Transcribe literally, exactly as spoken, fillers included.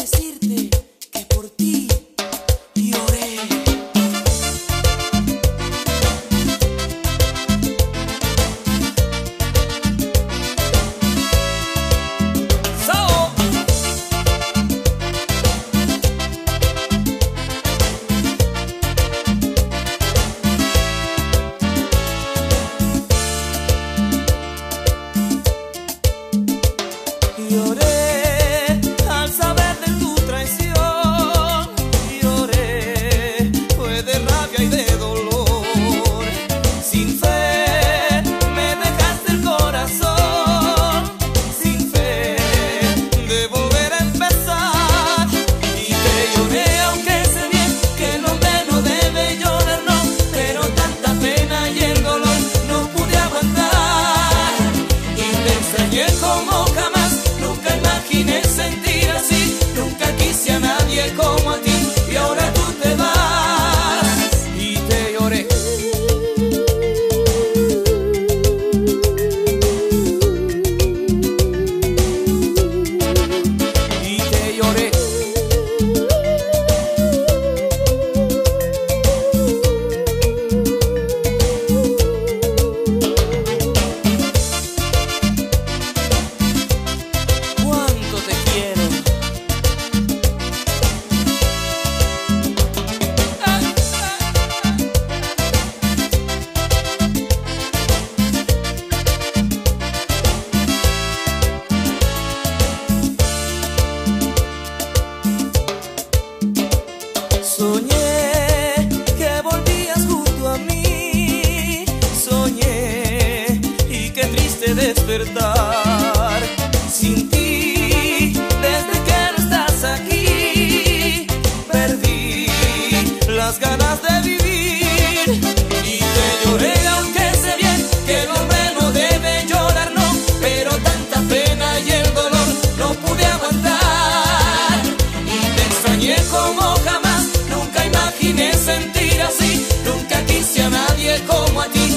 decirte que por ti lloré. So lloré al saber de tu traición, lloré, fue de rabia y de dolor. Sin fe me dejaste el corazón, sin fe de volver a empezar. Y te lloré aunque sé bien que el hombre no debe llorar, no, pero tanta pena y el dolor no pude aguantar. Y te extrañé como jamás, nunca imaginé sentir así, nunca quise a nadie como a ti, y ahora tú te vas. Y te lloré. Y te lloré. Cuánto te quiero. Ah, ah, ah. Soñé que volvías junto a mí, soñé y qué triste despertar sin ti. Desde que no estás aquí, perdí las ganas de vivir. Y te lloré aunque sé bien que el hombre no debe llorar, no, pero tanta pena y el dolor no pude aguantar. Y te extrañé como jamás, nunca imaginé sentir así, nunca quise a nadie como a ti,